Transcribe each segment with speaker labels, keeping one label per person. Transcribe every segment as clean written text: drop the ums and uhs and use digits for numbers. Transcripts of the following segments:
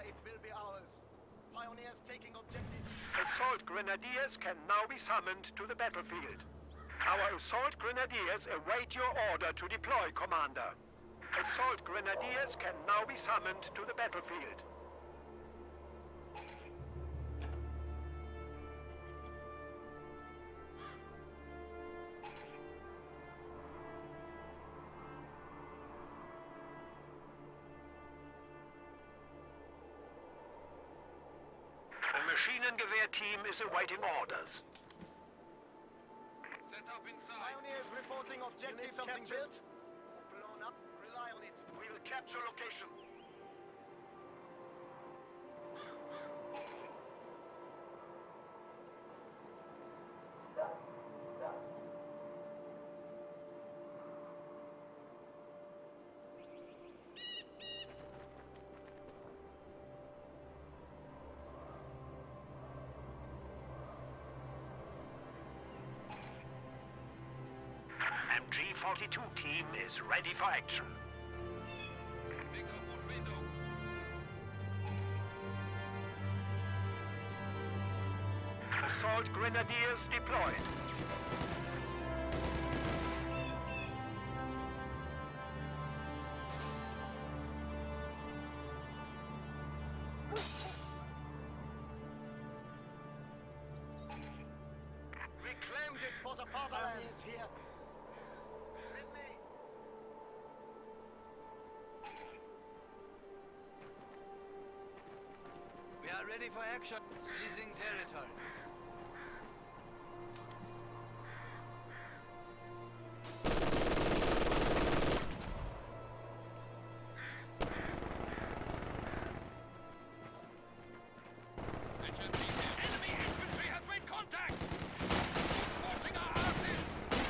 Speaker 1: it will be ours. Pioneers taking objective.
Speaker 2: Assault grenadiers can now be summoned to the battlefield. Our assault grenadiers await your order to deploy, Commander. Assault grenadiers can now be summoned to the battlefield. The Maschinengewehr team is awaiting orders.
Speaker 3: Set up inside.
Speaker 1: Pioneers reporting objective something built. Blown up. Rely on it. We will capture location.
Speaker 2: MG-42 team is ready for action.
Speaker 3: Pick up what window.
Speaker 2: Assault grenadiers deployed.
Speaker 1: We claimed it for the fatherland. Is here. With me.
Speaker 4: We are ready for action. Seizing territory.
Speaker 3: Enemy infantry has made contact! It's scorching our asses!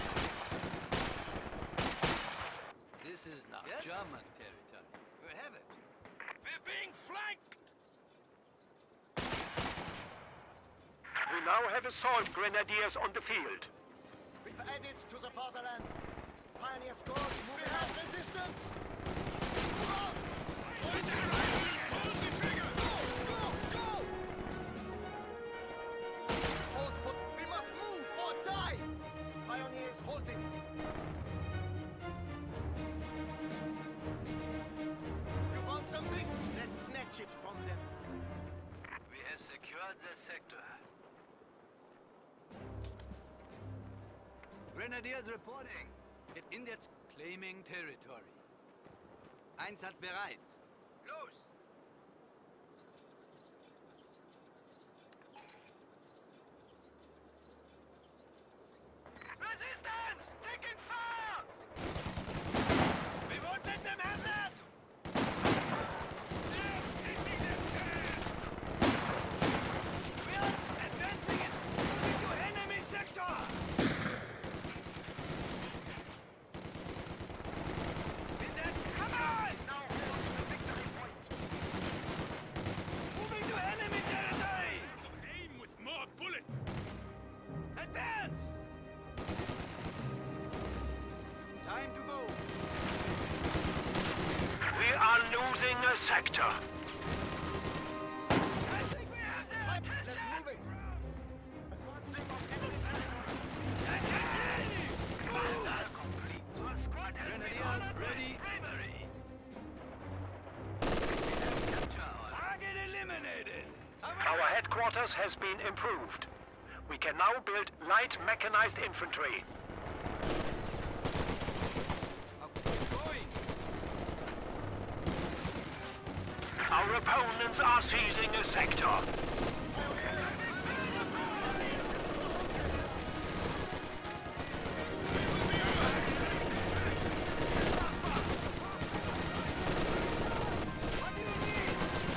Speaker 4: This is not German territory. We have it.
Speaker 3: We're being flanked!
Speaker 2: We now have assault grenadiers on the field.
Speaker 1: We've added to the fatherland. Pioneer scores moving out. Resistance!
Speaker 3: Hold the trigger!
Speaker 1: Go! Hold, but we must move or die! Pioneers holding. You found something? Let's snatch it from them.
Speaker 4: We have secured the sector. Grenadiers reporting. Get in der claiming territory. Einsatzbereit. Los!
Speaker 2: Resistance! Taking fire!
Speaker 3: We won't let them have that! They're pissing themselves!
Speaker 4: We are advancing it into enemy sector! Come on!
Speaker 2: Now hold the victory point.
Speaker 4: Moving to enemy territory!
Speaker 3: Aim with more bullets!
Speaker 4: Advance! Time to go.
Speaker 2: We are losing a sector.
Speaker 4: I think we have them!
Speaker 1: Let's move it. Advancing on enemy territory.
Speaker 4: Grenadiers ready. Target eliminated.
Speaker 2: Our headquarters has been improved. We can now build light mechanized infantry.
Speaker 4: Keep going.
Speaker 2: Our opponents are seizing a sector.
Speaker 4: What do you need?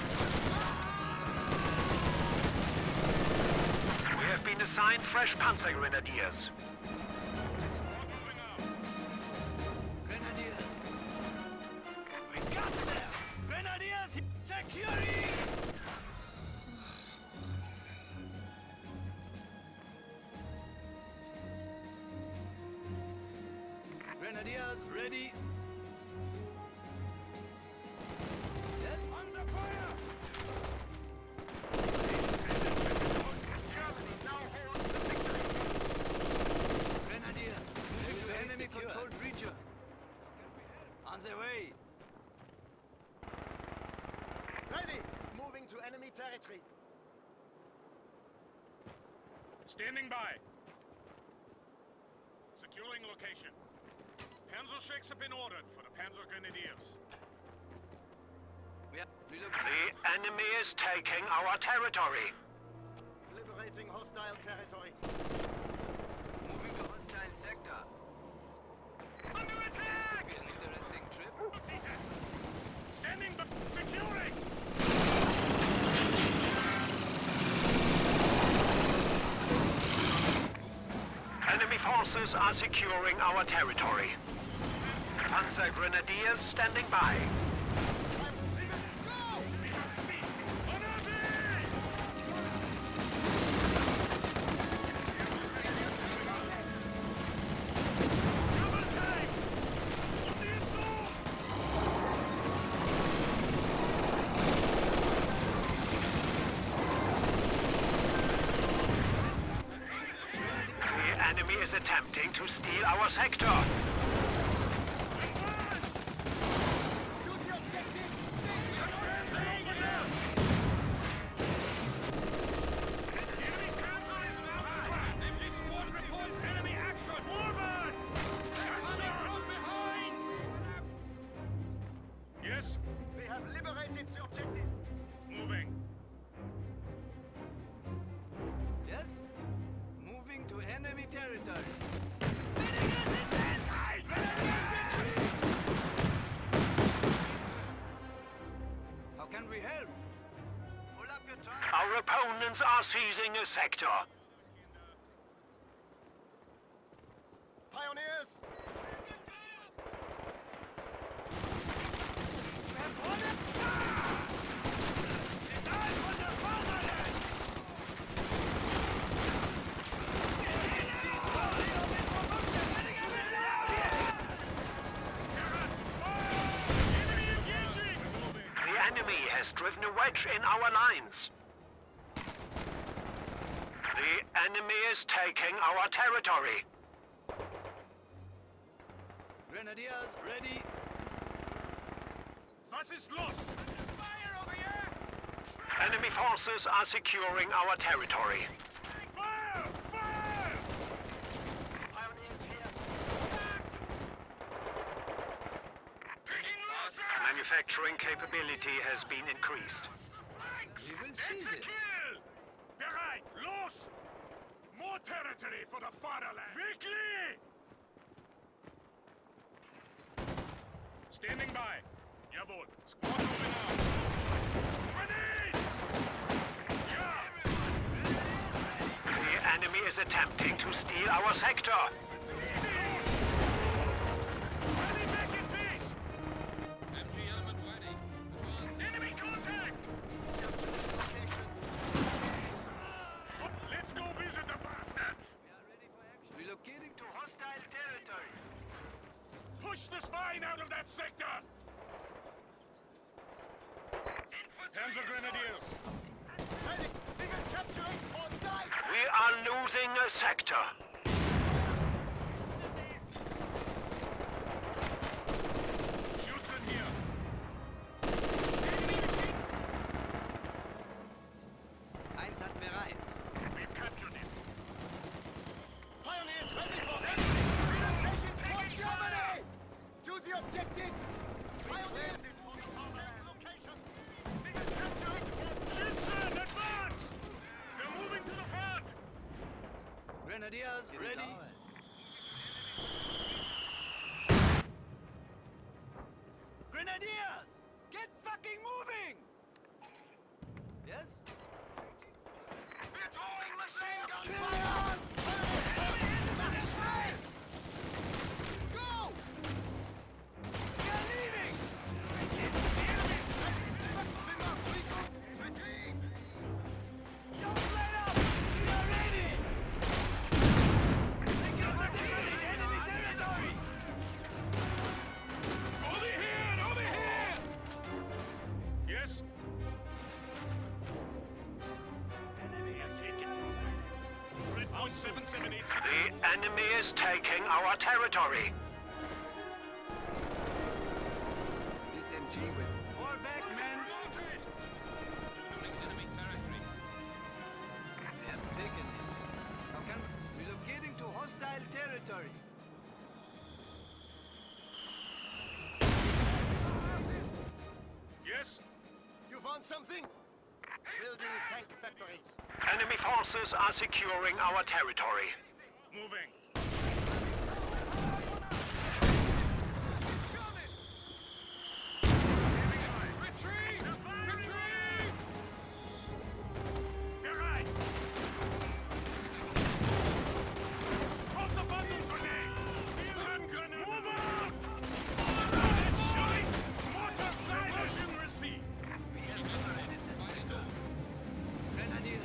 Speaker 2: We have been assigned fresh Panzer Grenadiers.
Speaker 4: Grenadiers. We got them! Grenadiers securing! Grenadiers ready. Yes?
Speaker 3: Under fire!
Speaker 1: Ready! Moving to enemy territory.
Speaker 3: Standing by. Securing location. Panzer shakes have been ordered for the Panzer Grenadiers.
Speaker 2: The enemy is taking our territory.
Speaker 1: Liberating hostile territory.
Speaker 4: Moving to hostile sector.
Speaker 3: Under
Speaker 4: This
Speaker 3: attack!
Speaker 4: could be an interesting trip.
Speaker 3: Standing by. Securing!
Speaker 2: Enemy forces are securing our territory. Panzer Grenadiers standing by. The enemy is attempting to steal our sector.
Speaker 1: To the objective!
Speaker 3: MG squad reports enemy action! Forward! Coming from behind! Yes?
Speaker 1: We have liberated the objective.
Speaker 3: Moving.
Speaker 4: Yes? Moving to enemy territory. How can we help? Pull up your truck.
Speaker 2: Our opponents are seizing a sector.
Speaker 1: Pioneers!
Speaker 2: The enemy has driven a wedge in our lines. The enemy is taking our territory.
Speaker 4: Grenadiers ready.
Speaker 3: Was ist los? Fire over here!
Speaker 2: Enemy forces are securing our territory.
Speaker 3: Fire! Fire!
Speaker 1: Pioneers here.
Speaker 2: Manufacturing capability has been increased.
Speaker 4: We will seize it.
Speaker 3: Kill! Bereit! Los! More territory for the fatherland! Wirklich! Standing by. Jawohl. Squad moving out. Grenade! Yeah!
Speaker 2: The enemy is attempting to steal our sector.
Speaker 3: Ready back in base! MG element ready. Enemy contact! Let's go visit the bastards!
Speaker 4: We are ready for action. Relocating to hostile territory.
Speaker 3: Push the spine out of that sector! Panzer Grenadiers!
Speaker 1: Ready! We will capture it or die!
Speaker 2: We are losing a sector.
Speaker 3: Shoots in here!
Speaker 4: Einsatzbereit.
Speaker 3: We've captured him!
Speaker 1: Pioneers ready for entry! We will take it for Germany! To the objective! Pioneers! Location! We will capture it or
Speaker 3: Schützen, advance! They're moving to the front!
Speaker 4: Grenadiers
Speaker 5: It is
Speaker 4: ready.
Speaker 5: ours.
Speaker 4: Grenadiers! Get fucking moving! Yes?
Speaker 1: We're throwing machine gun fire! Go!
Speaker 4: We are leaving! Don't let up! We are ready! Taking position in enemy territory!
Speaker 3: Over here! Over here! Yes? Enemy are taken. Red point 778.
Speaker 2: The enemy is taking our territory.
Speaker 4: This MG will fall back, men!
Speaker 1: You found something? Building tank factory.
Speaker 2: Enemy forces are securing our territory.
Speaker 3: Moving. Retreat! Retreat! Bereit! Auf der Bandung-Grenade! Spielhandgrenade! Move out! Scheiß! Motorcycle received!
Speaker 4: Grenadiers.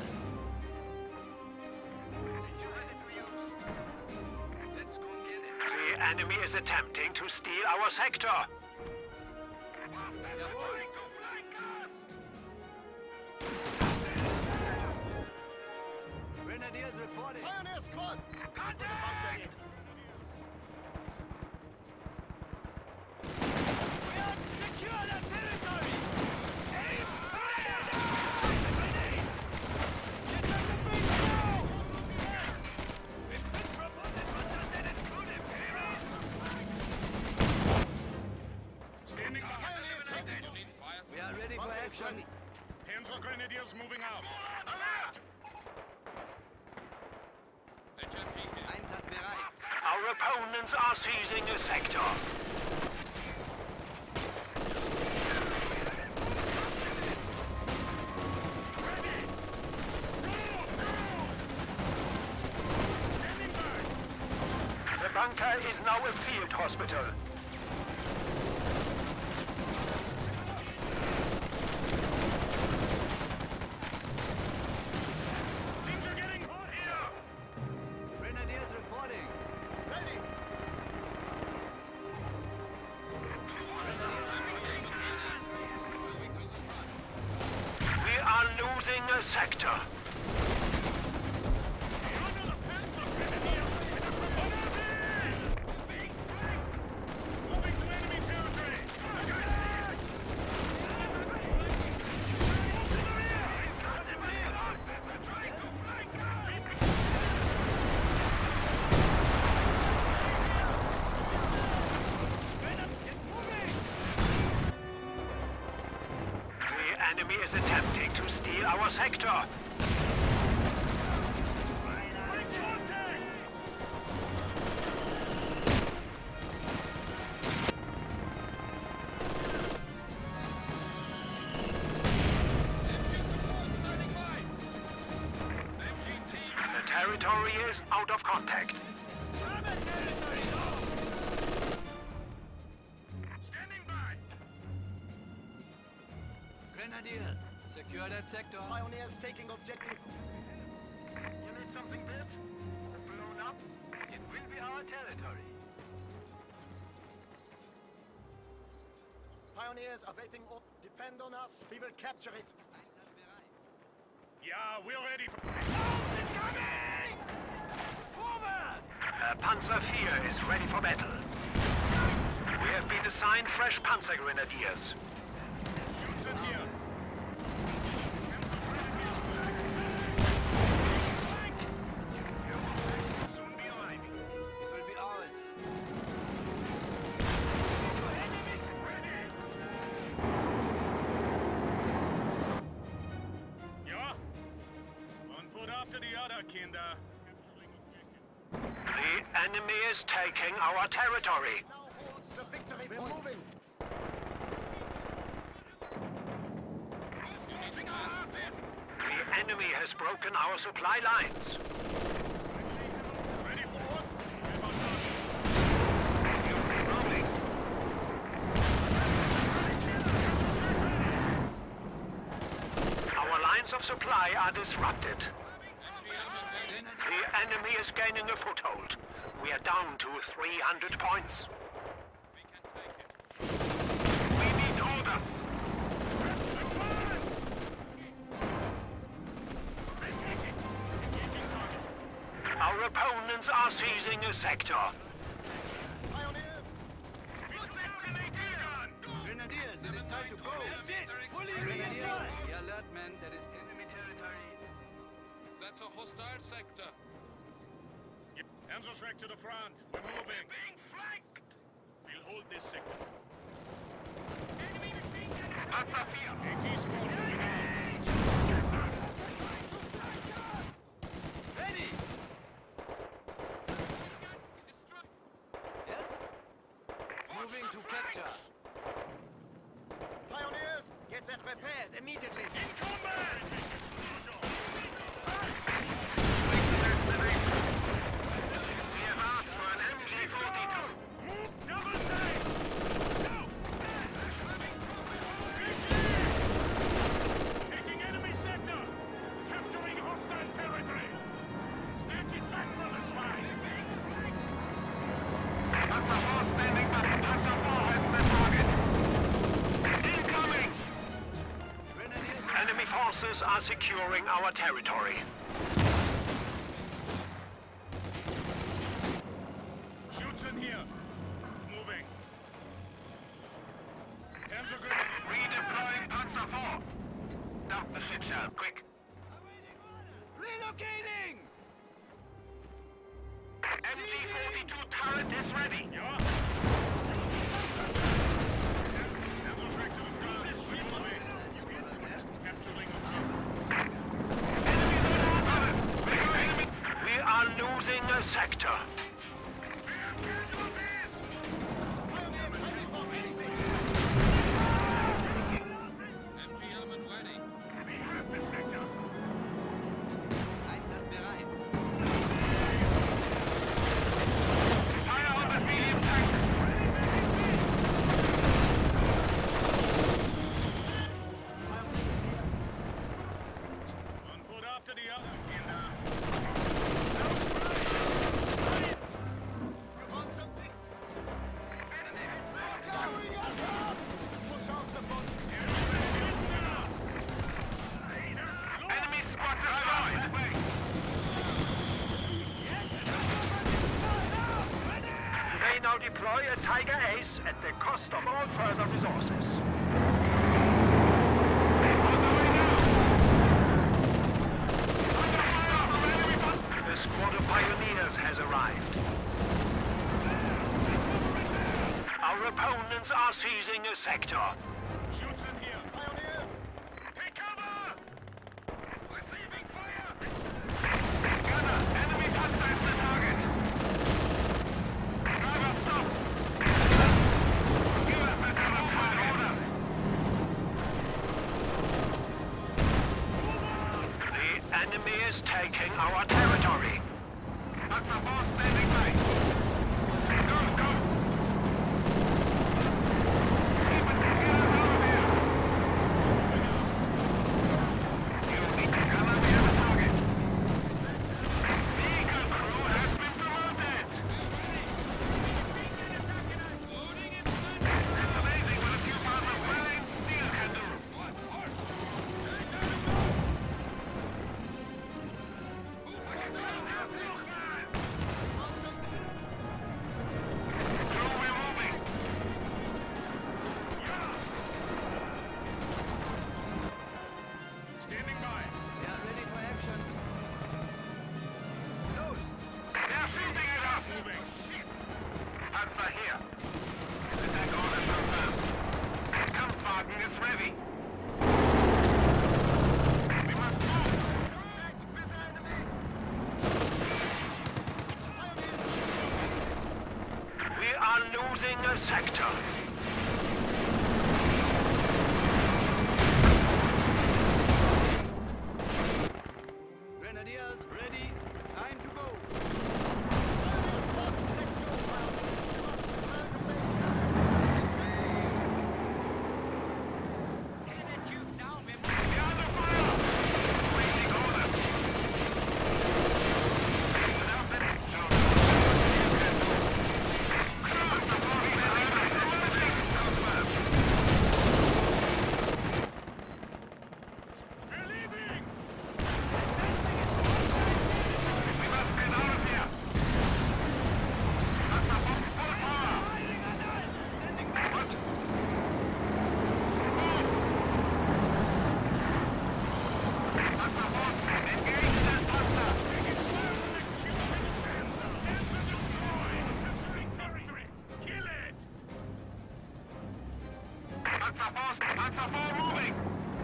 Speaker 2: The enemy is attempting to steal our sector.
Speaker 4: Grenadiers reporting.
Speaker 1: Pioneer squad! With the bump baggage.
Speaker 4: We have secured the territory. Aim fire! Grenade! Get on the bridge now! We've been promoted for Lieutenant Colonel Perez.
Speaker 3: Standing by.
Speaker 1: Pioneers ready.
Speaker 4: We are ready for
Speaker 1: Pioneers
Speaker 4: action.
Speaker 1: ready.
Speaker 3: Panzer Grenadiers moving out.
Speaker 4: Einsatzbereit.
Speaker 2: Our opponents are seizing a sector.
Speaker 3: Ready! Go! Go! Standing by!
Speaker 2: The bunker is now a field hospital.
Speaker 3: Things are getting hot here!
Speaker 4: Grenadiers reporting.
Speaker 1: Ready.
Speaker 2: We are losing a sector.
Speaker 3: Under the Panzer Grenadiers! Moving to enemy territory! Move to the
Speaker 2: The enemy is attempting to steal our sector.
Speaker 3: Break contact!
Speaker 2: The territory is out of contact.
Speaker 3: Standing by!
Speaker 4: Grenadiers, secure that sector.
Speaker 1: Pioneers taking objective.
Speaker 4: You need something built or blown up? It will be our territory.
Speaker 1: Pioneers awaiting order. Depend on us. We will capture it.
Speaker 4: Einsatzbereit.
Speaker 3: Yeah, we're ready for...
Speaker 1: Incoming!
Speaker 4: Forward!
Speaker 2: Panzer IV is ready for battle. We have been assigned fresh Panzer Grenadiers.
Speaker 3: Units in here! Soon be arriving.
Speaker 4: It will be ours.
Speaker 3: Enemies ready! Yeah? One foot after the other, Kinder. Capturing objective.
Speaker 2: The enemy is taking our territory.
Speaker 1: Now holds the victory point. We're moving.
Speaker 2: The enemy has broken our supply lines.
Speaker 3: Ready for what? Never done.
Speaker 2: Our lines of supply are disrupted. The enemy is gaining a foothold. We are down to 300 points. We need orders.
Speaker 3: Advance! Retreating. Engaging target.
Speaker 2: Our opponents are seizing a sector.
Speaker 1: Pioneers!
Speaker 4: Grenadiers, it is time to go. That's it. Fully reinforced. The alert, men. That is enemy territory.
Speaker 3: That's a hostile sector. Panzerschreck to the front. We're moving. Being flanked. We'll hold this sector. Enemy machine gun. Panzer IV. AT squad
Speaker 1: Units and repaired immediately.
Speaker 4: In combat!
Speaker 2: We have asked for an MG-42.
Speaker 4: Move double time! Go! Taking enemy sector! Capturing hostile territory! Snatch it back from the spy!
Speaker 2: Panzer 4 standing by. Panzer 4 has the target. Incoming! Enemy forces are securing our territory.
Speaker 4: Schützen here! Moving! Panzer grenadier!
Speaker 2: Redeploying Panzer 4. Dump the shit shell, quick.
Speaker 1: Relocating!
Speaker 2: MG-42 turret is ready.
Speaker 4: Ja!
Speaker 2: We are losing a sector.
Speaker 1: Pioneers ready for anything!
Speaker 3: MG element ready.
Speaker 4: We have the sector!
Speaker 1: Einsatzbereit.
Speaker 2: Fire on the medium tank.
Speaker 4: One foot after the other.
Speaker 1: You want something? Enemy has going up! Push out the boat.
Speaker 2: Enemy squad destroyed. They now deploy a Tiger Ace at the cost of all further resources. The squad of pioneers has arrived. Our opponents are seizing a sector.
Speaker 4: Schützen here!
Speaker 1: Pioneers!
Speaker 4: Take cover! Receiving fire!
Speaker 2: Gunner, enemy Panzer is the target. Driver, stop! Give us the command orders. The enemy is taking our territory. Panzer 4 standing by. Go, go! Keep it together over here. You need to gunner, we have a target. Vehicle crew has been promoted. It's amazing what a few pounds of well-aimed steel can do. Crew, we're moving.
Speaker 4: Standing by!
Speaker 1: We are ready for action.
Speaker 2: They're shooting at us.
Speaker 4: Moving!
Speaker 2: Panzer here. Attack orders confirmed. Kampfwagen is ready. We must move.
Speaker 1: Contact with the enemy! Pioneers!
Speaker 2: We are losing a sector.
Speaker 1: Grenadiers ready. Time to go. Pioneers, let's go, Pioneers. We must return to base.
Speaker 2: We're under fire. Waiting orders. Without the Joe, you can do. Crew, supporting the enemy. Confirmed.
Speaker 4: We're leaving!
Speaker 2: We must get out of here. Panzer 4, full power. What? Move. Panzer 4, engage that Panzer.
Speaker 4: Answer destroyed! Capturing territory! Kill it!
Speaker 2: Panzer 4 moving.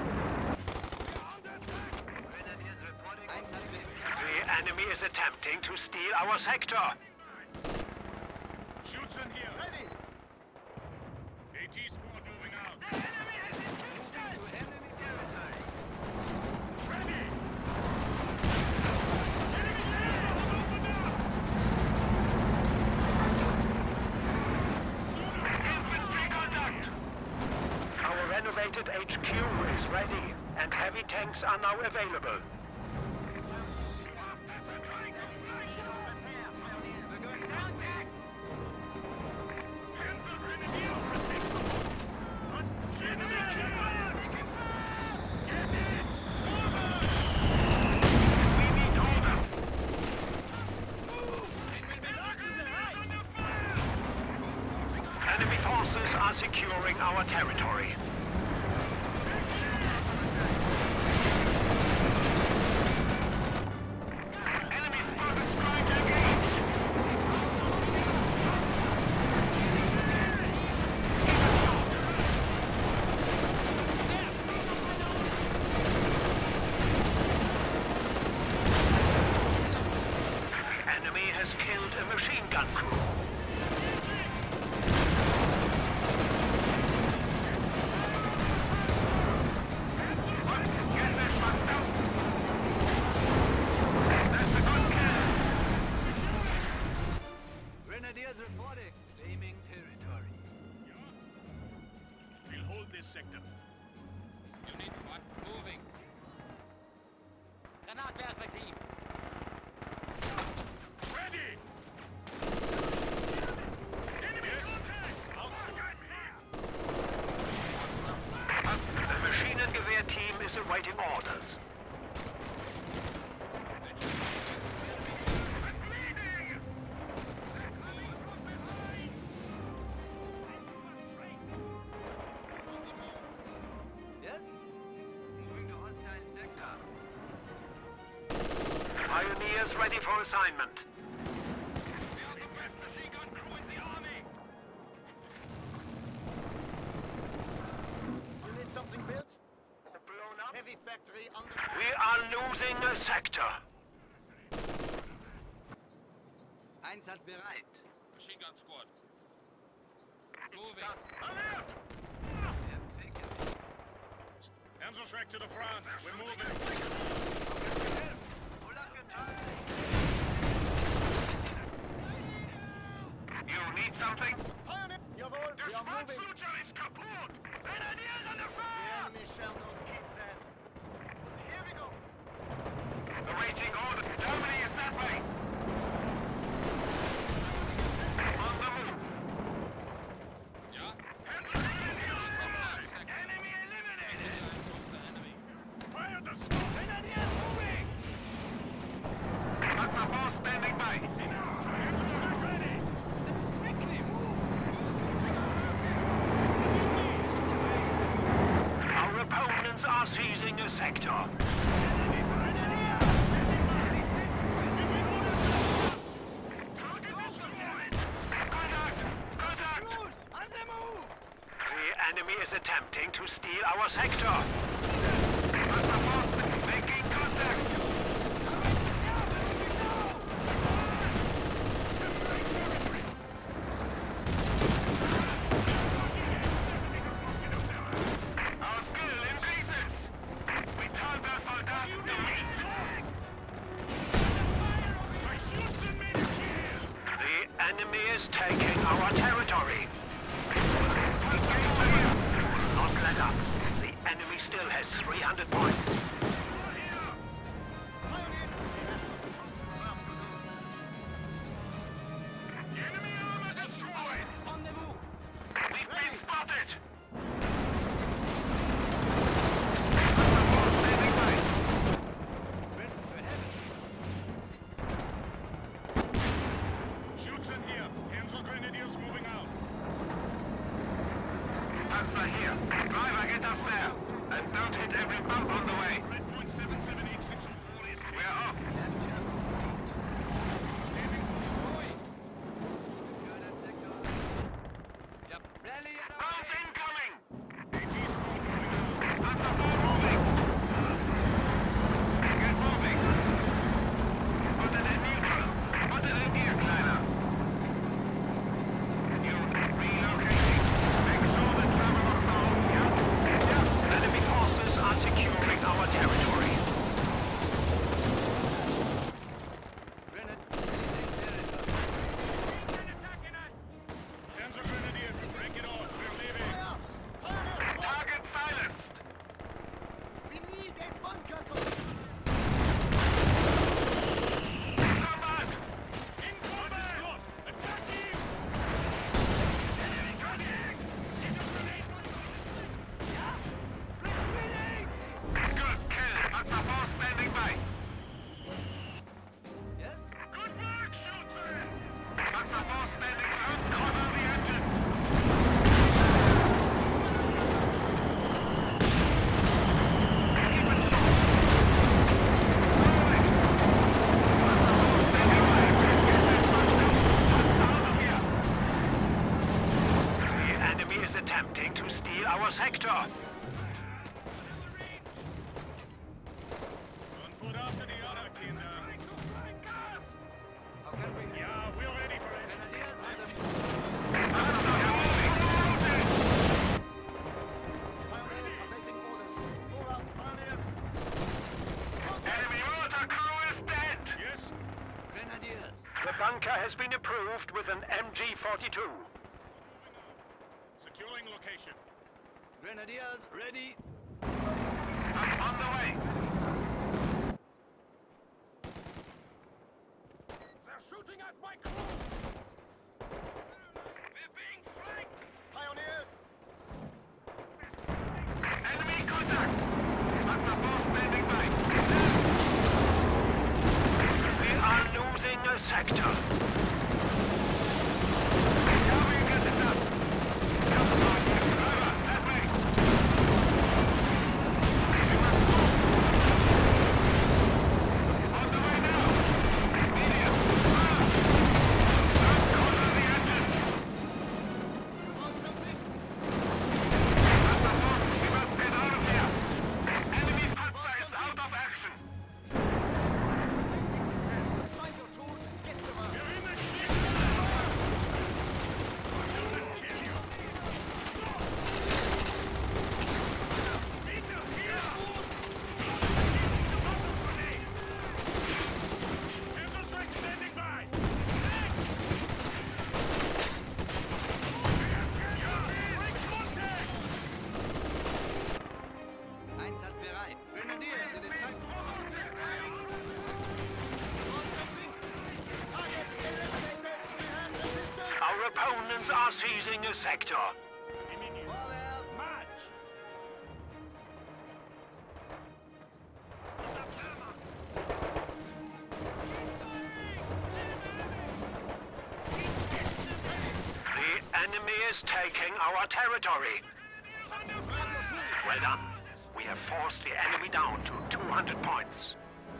Speaker 2: The enemy is attempting to steal our sector.
Speaker 4: Schützen here!
Speaker 1: Ready!
Speaker 4: AT squad moving out!
Speaker 1: The enemy has been captured!
Speaker 2: United HQ is ready, and heavy tanks are now available. Enemy forces are securing our territory. Enemy spotter strike engaged! The enemy has killed a machine gun crew.
Speaker 4: Grenadiers reporting. Claiming territory.
Speaker 3: We'll hold this sector. Unit front moving.
Speaker 4: Granatwerfer-Team.
Speaker 3: Ready! Enemy contact!
Speaker 2: The Maschinengewehr team is awaiting orders.
Speaker 4: Yes? Moving to hostile sector.
Speaker 2: Pioneers ready for assignment.
Speaker 3: We are the best machine gun crew in the army!
Speaker 1: You need something built? Or blown up? Heavy factory under...
Speaker 2: We are losing a sector.
Speaker 4: Einsatzbereit.
Speaker 3: Machine gun squad. Moving.
Speaker 2: Alert!
Speaker 3: Panzerschreck to the front. We're moving.
Speaker 2: You need something?
Speaker 1: Pioneer! Jawohl, we are moving.
Speaker 2: is kaputt! Grenadiers on the
Speaker 1: The enemy shall not keep that. But here we go.
Speaker 2: Awaiting order. Germany is that way. On the move.
Speaker 3: Ja?
Speaker 2: Enemy eliminated.
Speaker 3: Fire the smoke!
Speaker 4: Grenadiers moving!
Speaker 2: Panzer force standing by.
Speaker 3: Panzerschreck ready!
Speaker 4: Quickly move!
Speaker 2: Our opponents are seizing a sector.
Speaker 4: On the move!
Speaker 2: The enemy is attempting to steal our sector. Panzer force making contact. Our skill increases. We told our soldaten to meet. The enemy is taking our territory. Not let up. The enemy still has 300 points.
Speaker 1: Pioneer!
Speaker 2: Enemy armor destroyed.
Speaker 4: On the move!
Speaker 2: We've been spotted.
Speaker 3: Schützen hier! Panzer Grenadiers moving out!
Speaker 2: Panzer here. Driver, get us there. And don't hit every bump on the way.
Speaker 3: Red point 77864 is
Speaker 2: We're off.
Speaker 4: Yep. Rally it up!
Speaker 2: Bombs incoming. Panzer 4 moving. Get moving. Put it in neutral. Put it in gear, Kleiner. You relocating. Make sure the travel locks are off, yeah? Yeah. Enemy forces are securing bunker has been approved with an MG-42.
Speaker 3: Securing location.
Speaker 4: Grenadiers, ready.
Speaker 2: I'm on the way.
Speaker 3: They're shooting at my crew! We're being flanked!
Speaker 1: Pioneers!
Speaker 2: Enemy contact! Panzer force standing by. We are losing a sector. Now we get it done. Come on, driver, that way. We must move. On the way now. Medium. Don't corner the engine.
Speaker 1: You want something?
Speaker 2: Panzer force, we must get out of here. Enemy Panzer is out of action.
Speaker 1: Find your tools and get to work.
Speaker 3: You're in the ship! Doesn't kill you! Stop! Peter, here! The bottom grenade! Counter-strike standing by! Break contact!
Speaker 4: Einsatzbereit. Grenadiers, it is time.
Speaker 1: Target eliminated! We have resistance!
Speaker 2: Our opponents are seizing a sector.
Speaker 4: Vorwärts, march!
Speaker 2: The enemy is taking our territory. Well done. We have forced the enemy down to 200 points.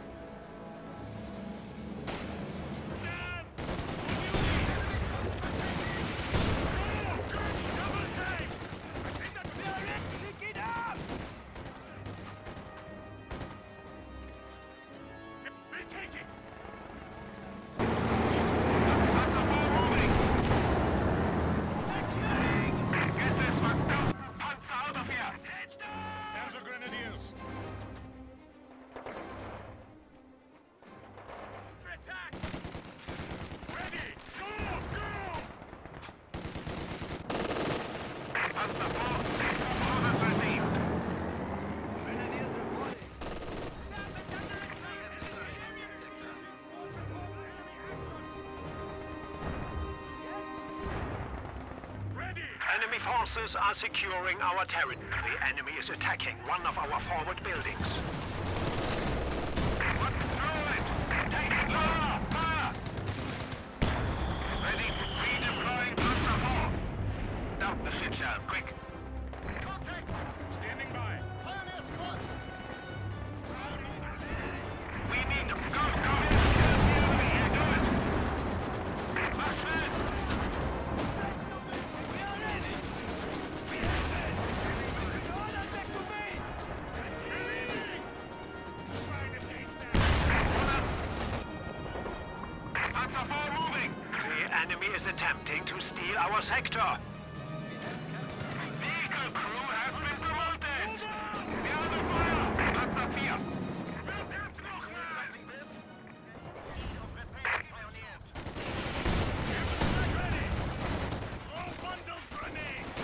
Speaker 3: Retake it!
Speaker 2: Panzer IV moving. Get this fucked up Panzer out of here.
Speaker 3: Panzer Grenadiers! Attack! Ready! Go! Go!
Speaker 2: Panzer IV, orders received.
Speaker 4: Grenadiers reporting.
Speaker 3: Ready!
Speaker 2: Enemy forces are securing our territory. The enemy is attacking one of our forward buildings. What? Throw it! Take it! Fire! Fire! Ready? Redeploying Panzer IV. Dump the shit shell, quick!
Speaker 1: Contact!
Speaker 3: Standing by!
Speaker 1: Pioneer squad!
Speaker 2: We need them. Go! Go! Kill the enemy! Here, do it! March schnell!
Speaker 4: We are ready. We have it. Order back to base.
Speaker 3: Relieving! Slide against that!
Speaker 2: Panzer IV moving! The enemy is attempting to steal our sector. Vehicle crew has been promoted! We are under fire! Panzer IV!
Speaker 3: Verdammt nochmal!
Speaker 1: Pioneers!
Speaker 3: Ready! Throw bundled grenades!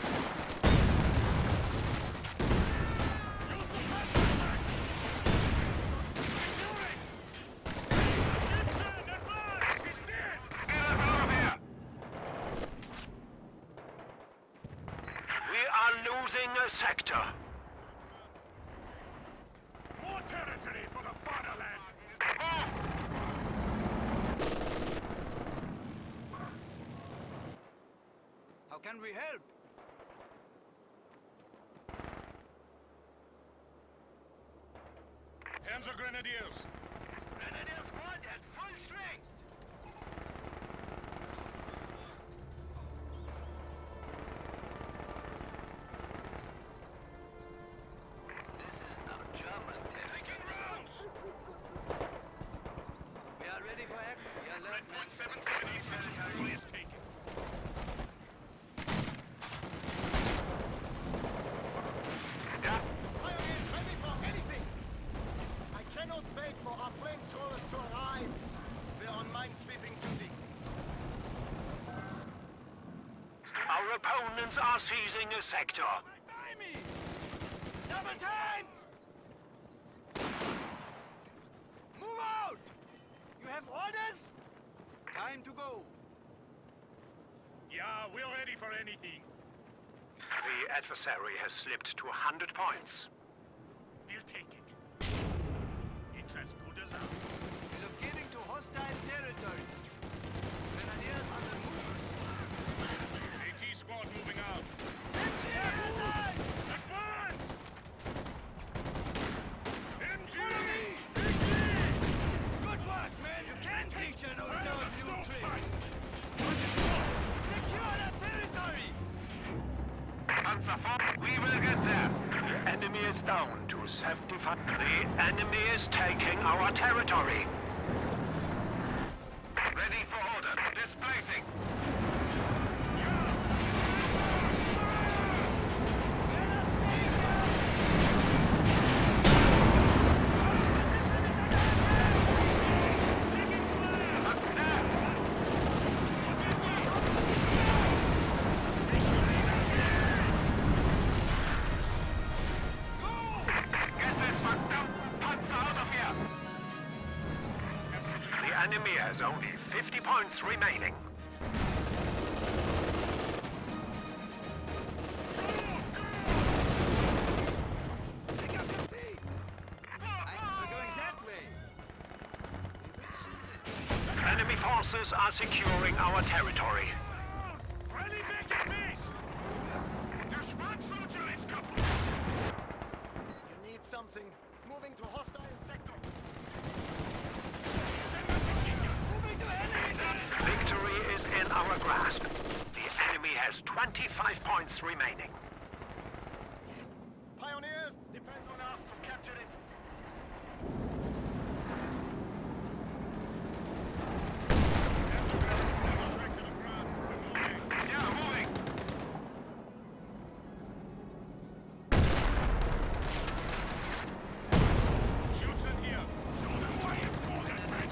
Speaker 3: Use the flashback! Securing! Schützen, advance! He's dead!
Speaker 2: Get us out of here! We are losing a sector.
Speaker 3: More territory for the fatherland!
Speaker 2: Move!
Speaker 4: How can we help?
Speaker 3: Panzer Grenadiers!
Speaker 2: Grenadier squad at full strength!
Speaker 4: This is not German
Speaker 3: Taking rounds!
Speaker 4: We are ready for action. We are
Speaker 3: Red
Speaker 4: left.
Speaker 3: 177 territory is taken.
Speaker 2: Yeah?
Speaker 1: Pioneers ready for anything! I cannot wait for our flamethrowers to arrive! They're on my
Speaker 2: Germans are seizing a sector.
Speaker 4: By me! Double times! Move out! You have orders? Time to go.
Speaker 3: Yeah, we're ready for anything.
Speaker 2: The adversary has slipped to 100 points.
Speaker 3: We'll take it. It's as good as ours.
Speaker 4: Relocating to hostile territory. Grenadiers on the move.
Speaker 3: AT squad moving out.
Speaker 4: MG!
Speaker 3: Advance! MG!
Speaker 4: Follow me! Good work, man! You can't teach an old dog new tricks! Secure the territory!
Speaker 2: Panzer IV, we will get there. The enemy is down to 75. The enemy is taking our territory. Ready for order. Displacing. The enemy has only 50 points remaining.
Speaker 4: Pick up your feet! We're going that way.
Speaker 2: Enemy forces are securing our territory.
Speaker 3: Rally back at base!
Speaker 1: You need something. Moving to hostile sector.
Speaker 4: Moving to enemy territory!
Speaker 2: Victory is in our grasp. The enemy has 25 points remaining.
Speaker 1: Pioneers, depend on us to capture it.
Speaker 2: Yeah, moving.
Speaker 3: Shoots in here. Show them why it's called advance.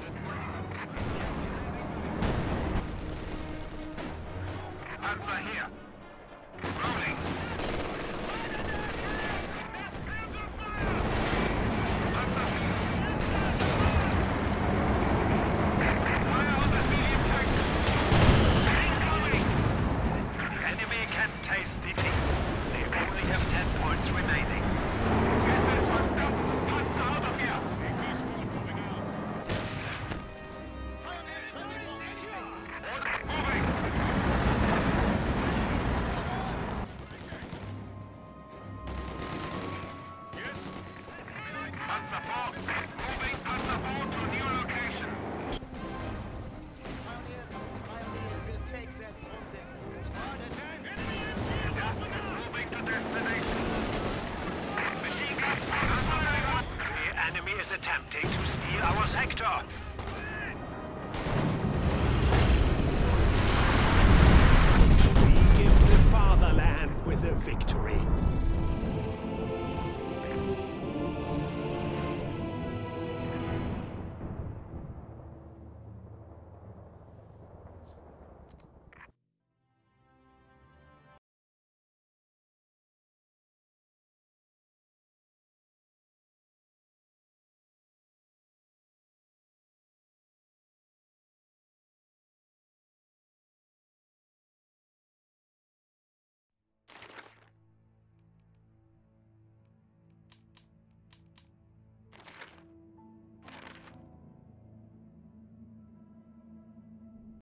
Speaker 2: Panzer here. Rolling. Panzer here. Fire on the medium tank. Incoming. The enemy can taste defeat. They only have 10 points remaining. Get this one down. Panzer out of here.
Speaker 3: AT squad moving out.
Speaker 1: Pioneers, ready for anything.
Speaker 2: Order moving.
Speaker 3: Yes?
Speaker 2: Panzer IV. Moving Panzer IV to new location.
Speaker 1: Pioneers will take that from them.
Speaker 4: Hard advance!
Speaker 3: Enemy MG is open up!
Speaker 2: Moving to destination. Machine guns. The enemy is attempting to steal our sector.